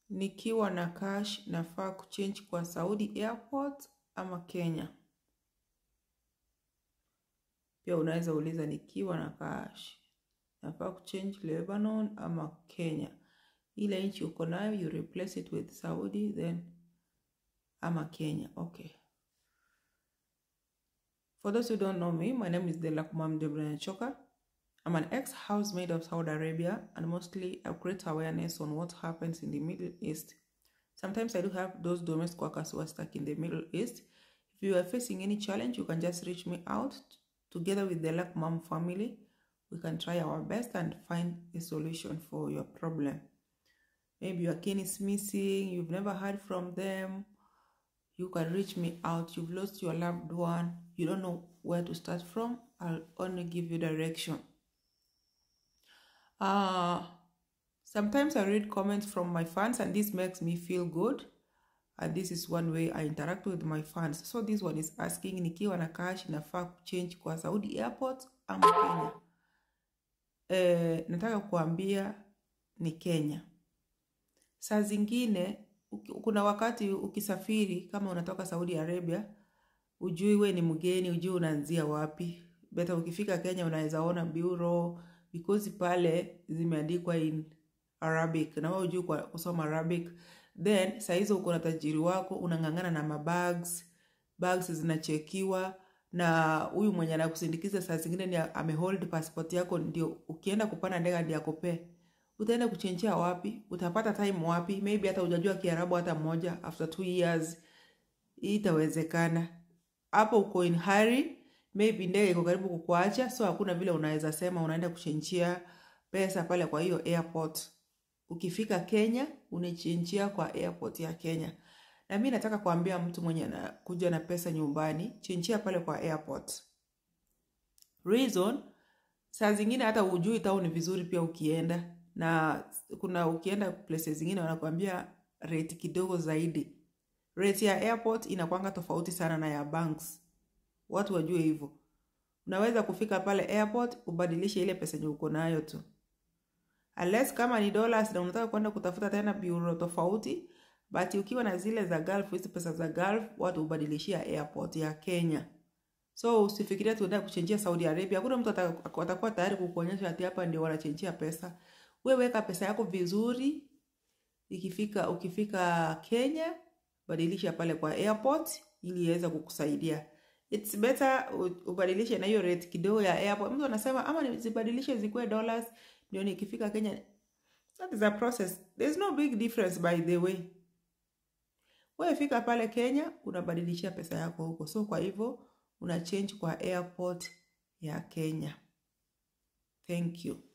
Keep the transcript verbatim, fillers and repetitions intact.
nikiwa na cash nafaa kuchange kwa Saudi Airport ama Kenya? Pia unaweza uliza nikiwa na cash nafaa kuchange Lebanon ama Kenya. Ile nchi uko nayo you replace it with Saudi then ama Kenya. Okay. For those who don't know me, my name is Delakumam Debranchoka. I'm an ex-housemaid of Saudi Arabia, and mostly I create awareness on what happens in the Middle East. Sometimes I do have those domestic workers who are stuck in the Middle East. If you are facing any challenge, you can just reach me out. Together with the Delakumam family, we can try our best and find a solution for your problem. Maybe your kin is missing, you've never heard from them. You can reach me out. You've lost your loved one. You don't know where to start from. I'll only give you direction. Uh, sometimes I read comments from my fans and this makes me feel good. And this is one way I interact with my fans. So this one is asking, nikiwa na cash nafaa kuchange kwa Saudi Airport ama Kenya? Eh, nataka kuambia ni Kenya. Saa zingine, kuna wakati ukisafiri kama unatoka Saudi Arabia, ujui we ni mgeni, ujui unaanzia wapi. Beta ukifika Kenya unaweza ona bureau, because pale zimeandikwa in Arabic, na wewe ujui kwa kusoma Arabic. Then saa hizo uko na tajiri wako, unangangana na mabags, bags zinachekiwa, na huyu mwenye anakusindikiza saa zingine ni amehold passport yako, ndio ukienda kupanda ndege ndio akupe. Utaenda kuchenjia wapi? Utapata time wapi? Maybe hata hujajua Kiarabu hata moja after two years. Itawezekana. Hapo uko in hurry, maybe ndege iko karibu kukuacha, so hakuna vile unaweza sema unaenda kuchenjia pesa pale kwa hiyo airport. Ukifika Kenya, unachenjia kwa airport ya Kenya. Na mimi nataka kuambia mtu mwenye anakuja na pesa nyumbani, chenjia pale kwa airport. Reason, saa zingine hata hujui town ni vizuri pia ukienda. Na kuna ukienda places zingine wanakuambia rate kidogo zaidi. Rate ya airport inakuanga tofauti sana na ya banks. Watu wajue hivyo. Unaweza kufika pale airport ubadilishe ile pesa yenye uko nayo tu. Unless kama ni dollars na unataka kwenda kutafuta tena bureau tofauti, but ukiwa na zile za Gulf, hizo pesa za Gulf, watu ubadilishia airport ya Kenya. So usifikiria tu unataka kuchenjia Saudi Arabia. Hakuna mtu atakuwa tayari kukuonyesha ati hapa ndio wanachenjia pesa. Wewe weka pesa yako vizuri. Ikifika ukifika Kenya, badilisha pale kwa airport ili iweze kukusaidia. It's better ubadilishe na hiyo rate kidogo ya airport. Mtu anasema ama nizibadilishe zikuwe dollars ndio nikifika Kenya. That is a process. There's no big difference by the way. Wewe fika pale Kenya, unabadilisha pesa yako huko. So kwa hivyo una change kwa airport ya Kenya. Thank you.